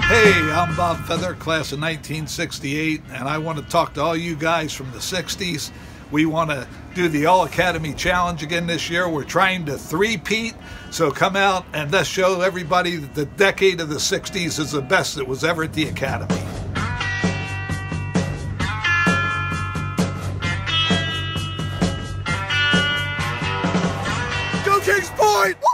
Hey, I'm Bob Feather, class of 1968, and I want to talk to all you guys from the 60s. We want to do the All-Academy Challenge again this year. We're trying to three-peat, so come out and let's show everybody that the decade of the 60s is the best that was ever at the Academy. Go Kings Point!